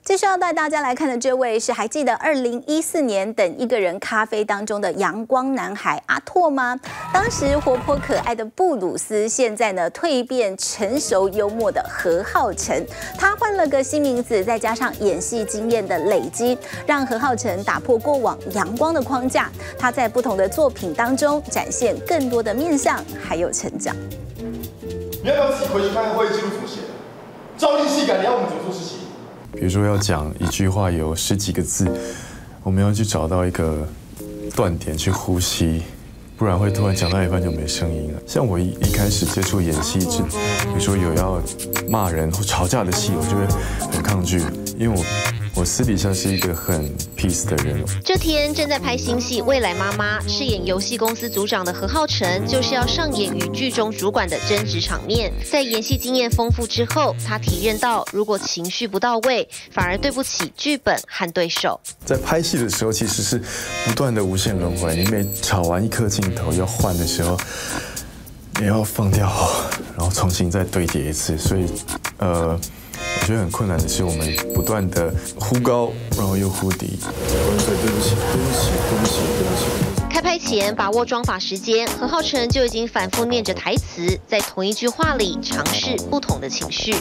接下来要带大家来看的这位是还记得2014年等一个人咖啡当中的阳光男孩阿拓吗？当时活泼可爱的布鲁斯，现在呢蜕变成熟幽默的何浩晨。他换了个新名字，再加上演戏经验的累积，让何浩晨打破过往阳光的框架。他在不同的作品当中展现更多的面向，还有成长。 你要不要自己回去看看会议记录怎么写的？朝令夕改，你要我们怎么做事情？ 比如说要讲一句话有10几个字，我们要去找到一个断点去呼吸，不然会突然讲到一半就没声音了。像我一开始接触演戏，比如说有要骂人或吵架的戏，我就会很抗拒，因为我私底下是一个很 peace 的人。 这天正在拍新戏《未来妈妈》，饰演游戏公司组长的何浩晨，就是要上演与剧中主管的争执场面。在演戏经验丰富之后，他体验到，如果情绪不到位，反而对不起剧本和对手。在拍戏的时候，其实是不断的无限轮回。你每吵完一颗镜头要换的时候，你要放掉，然后重新再堆叠一次。所以，我觉得很困难的是，我们不断的忽高，然后又忽低。对不起。 开拍前把握妆发时间，何浩晨就已经反复念着台词，在同一句话里尝试不同的情绪。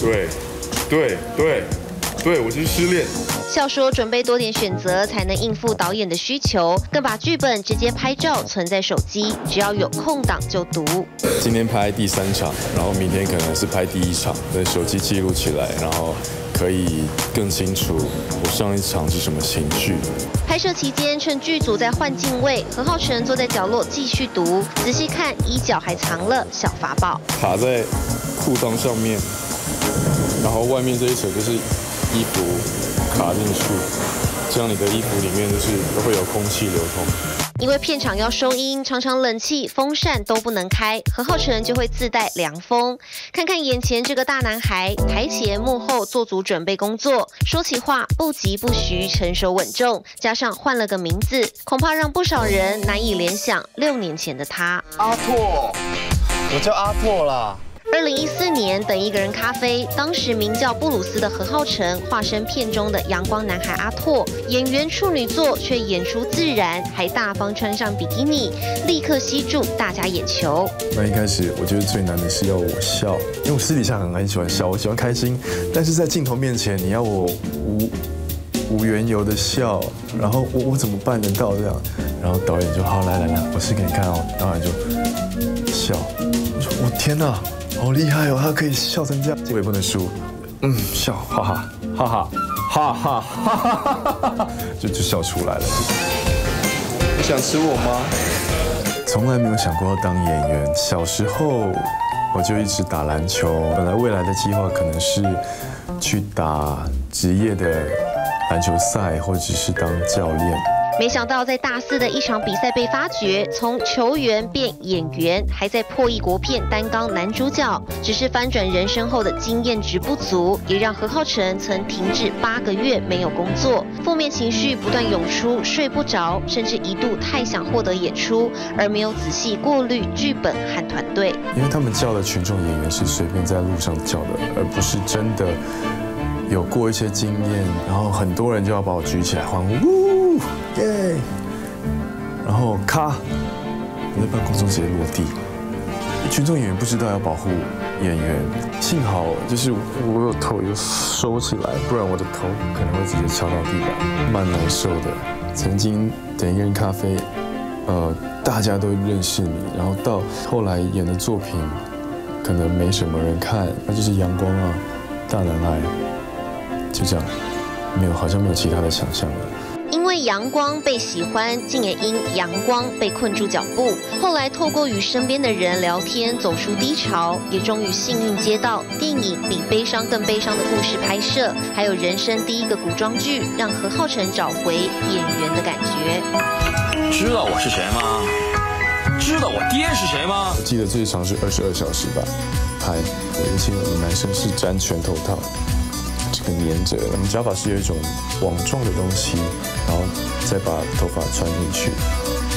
对，我就是失恋。笑说准备多点选择才能应付导演的需求，更把剧本直接拍照存在手机，只要有空档就读。 今天拍第3场，然后明天可能是拍第1场，在手机记录起来，然后可以更清楚我上一场是什么情绪。 拍摄期间，趁剧组在换镜位，何浩晨坐在角落继续读，仔细看衣角还藏了小法宝， 卡在裤裆上面，然后外面这一层就是衣服卡进去，这样你的衣服里面就是都会有空气流通。 因为片场要收音，常常冷气、风扇都不能开，何浩晨就会自带凉风。看看眼前这个大男孩，台前幕后做足准备工作，说起话不急不徐，成熟稳重，加上换了个名字，恐怕让不少人难以联想6年前的他。 阿拓，我叫阿拓啦。 2014年，等一个人咖啡，当时名叫布鲁斯的何浩晨化身片中的阳光男孩阿拓，演员处女作却演出自然，还大方穿上比基尼，立刻吸住大家眼球。 那一开始我觉得最难的是要我笑，因为我私底下很喜欢笑，我喜欢开心，但是在镜头面前你要我无缘由的笑，然后我怎么办得到这样？然后导演就好来，我试给你看哦，导演就笑，我天哪！ 好厉害哦！他可以笑成这样，我也不能输。笑，哈哈，就笑出来了。 你想吃我吗？ 从来没有想过要当演员。小时候我就一直打篮球，本来未来的计划可能是去打职业的篮球赛，或者是当教练。 没想到在大4的一场比赛被发掘，从球员变演员，还在破译国片担纲男主角。只是翻转人生后的经验值不足，也让何浩晨曾停止8个月没有工作，负面情绪不断涌出，睡不着，甚至一度太想获得演出，而没有仔细过滤剧本和团队。 因为他们叫的群众演员是随便在路上叫的，而不是真的有过一些经验，然后很多人就要把我举起来欢呼。 耶！然后咔，我在办公室直接落地。群众演员不知道要保护演员，幸好就是我有头有收起来，不然我的头可能会直接敲到地板，蛮难受的。曾经等一个人咖啡，大家都认识你，然后到后来演的作品可能没什么人看，那就是阳光啊，大男孩，就这样，好像没有其他的想象了。 因为阳光被喜欢，竟也因阳光被困住脚步。后来透过与身边的人聊天，走出低潮，也终于幸运接到电影《比悲伤更悲伤的故事》拍摄，还有人生第1个古装剧，让何浩晨找回演员的感觉。 知道我是谁吗？知道我爹是谁吗？ 我记得最长是22小时吧，拍。尤其我们男生是粘拳头套。 这个粘着，我们假发是有一种网状的东西，然后再把头发穿进去，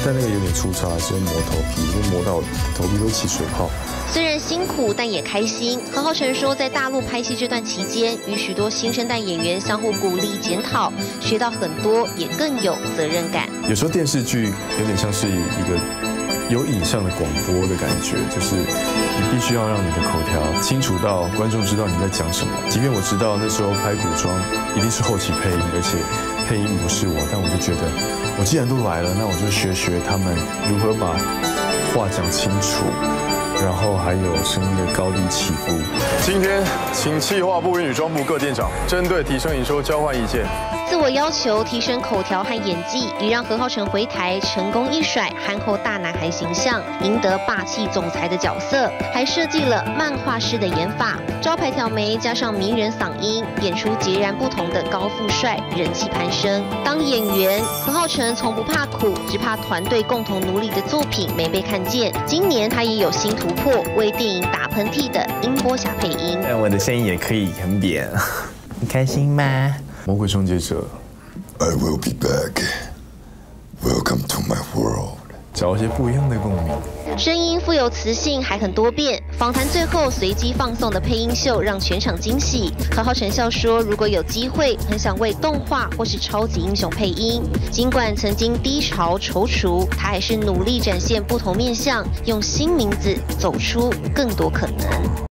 但那个有点粗糙，是磨头皮，就磨到头皮都起水泡。 虽然辛苦，但也开心。何浩晨说，在大陆拍戏这段期间，与许多新生代演员相互鼓励、检讨，学到很多，也更有责任感。 有时候电视剧有点像是一个有影像的广播的感觉，就是你必须要让你的口条清楚到观众知道你在讲什么。即便我知道那时候拍古装一定是后期配音，而且配音不是我，但我就觉得，我既然都来了，那我就学他们如何把话讲清楚。然后还有声音的高低起伏。 今天请企划部与女装部各店长针对提升营收交换意见。 自我要求提升口条和演技，也让何浩晨回台成功一甩憨厚大男孩形象，赢得霸气总裁的角色。还设计了漫画式的演法，招牌挑眉加上迷人嗓音，演出截然不同的高富帅，人气攀升。当演员，何浩晨从不怕苦，只怕团队共同努力的作品没被看见。今年他也有新突破，为电影打喷嚏的音波侠配音。 我的声音也可以很扁，你开心吗？ 魔鬼终结者 I will be back. Welcome to my world. 找一些不一样的共鸣。 声音富有磁性，还很多变。访谈最后随机放送的配音秀让全场惊喜。何浩晨笑说，如果有机会，很想为动画或是超级英雄配音。尽管曾经低潮踌躇，他还是努力展现不同面向，用新名字走出更多可能。